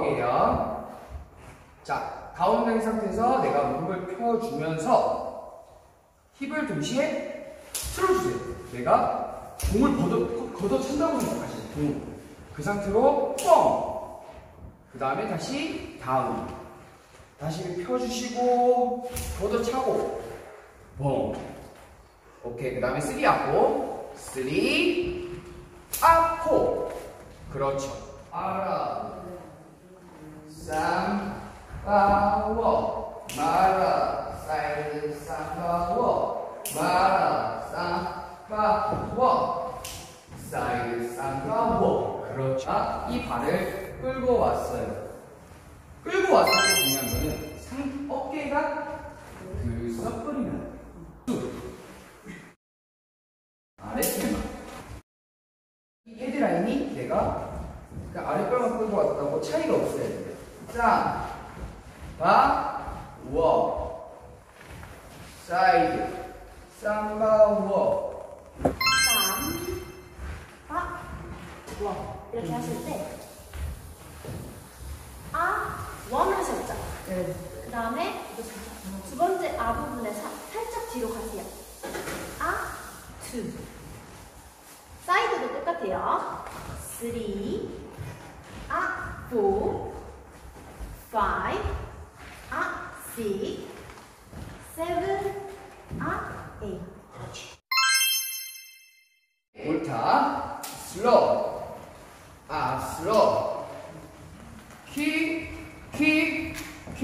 볼게요. 자, 다운된 상태에서 내가 무릎을 펴주면서 힙을 동시에 틀어주세요. 내가 공을 걷어찬다고 생각하시면 공. 그 상태로 뻥! 그 다음에 다시 다운. 다시 펴주시고 걷어차고 뻥. 오케이. 그 다음에 3 앞고 3 앞고 그렇죠. 알아. 쌍바워 마라 사이드 쌍바워 마라 쌍바워 사이드 쌍바워 그렇죠. 이 발을 끌고 왔어요. 끌고 왔을 때 중요한 거는 어깨가 들썩거리면 아랫배만 이 헤드라인이 내가 아랫배만 끌고 왔다고 차이가 없어야 돼요. 쌍, 바, 워, 사이드, 쌍바, 워. 쌍, 바, 워. 이렇게 하실 때, 원 하셨죠? 네. 그 다음에 두 번째 부분에 살짝 뒤로 가세요. 투. 사이드도 똑같아요. 3, 4, 5, 6, 7, 8. 그렇지. 옳다. 슬로우. 슬로우. 킥.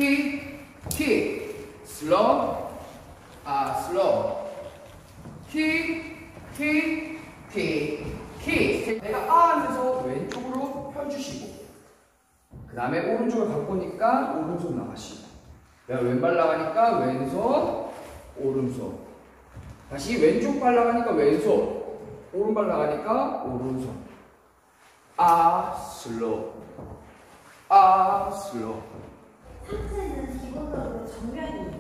슬로우. 슬로우. 킥. 내가 하면서 왼쪽으로 펴주시고 그 다음에 오른쪽을 갖고 오니까 오른손 나가시고 내가 왼발 나가니까 왼손 오른손 다시 왼쪽 발 나가니까 왼손 오른발 나가니까 오른손 슬로우 슬로우. 상체는 기본적으로 정면이에요.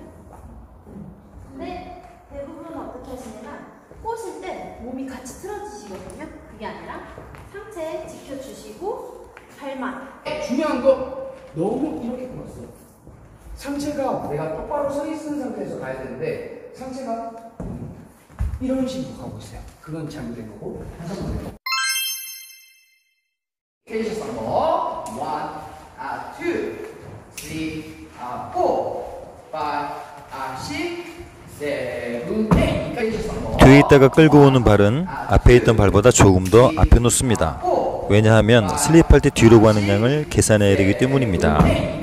근데 대부분은 어떻게 하시냐면 꼬실 때 몸이 같이 틀어지시거든요. 그게 아니라 상체 지켜주시고 발만. 중요한 거 너무 이렇게 끊었어. 상체가 내가 똑바로 서 있는 상태에서 가야 되는데 상체가 이런 식으로 가고 있어요. 그건 잘못된 거고 다시 한번 해요. 케이셔스 한번 1, 2, 3, 4, 5, 6, 7, 8 케이셔스 한번 뒤에 있다가 끌고 오는 발은 앞에 있던 발보다 조금 더 앞에 놓습니다. 왜냐하면 슬립할 때 뒤로 가는 양을 계산해야 되기 때문입니다.